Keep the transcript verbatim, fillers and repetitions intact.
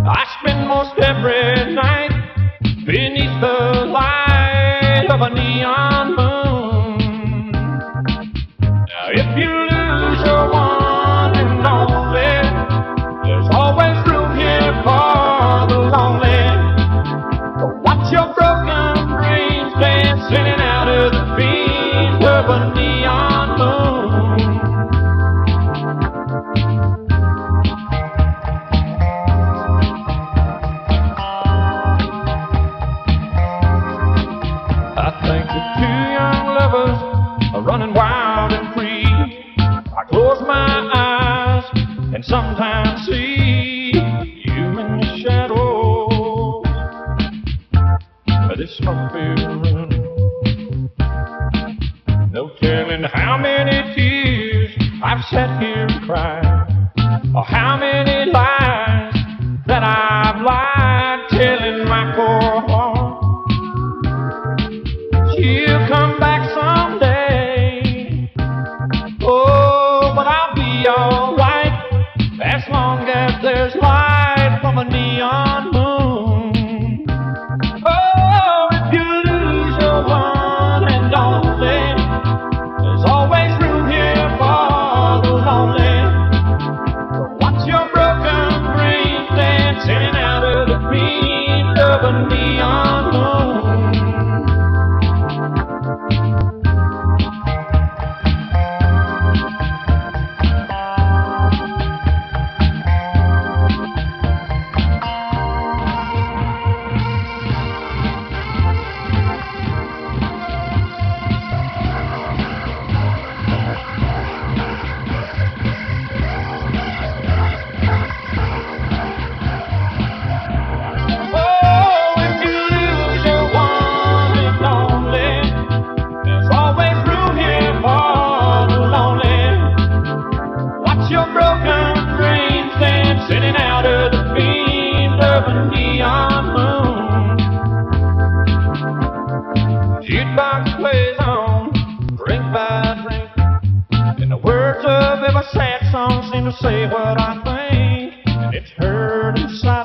I spend most every night beneath the light of a neon moon. Now if you lose your one and only, there's always room here for the lonely. So watch your broken dreams dancing out of the beams of a neon moon. I think the two young lovers are running wild and free. I close my eyes and sometimes see you in the shadow of this smoke-filled room. No telling how many tears I've sat here and cried, or how many lies that I've lied, telling my poor heart you'll come back someday. Oh, but I'll be alright as long as there's light from a neon moon. Oh, if you lose your one and only, there's always room here for the lonely. So watch your broken dreams dancing out of the beams of a neon moon. Sitting out of the beams of a neon moon. Jukebox plays on, drink by drink, and the words of every sad song seem to say what I think, and it's heard inside.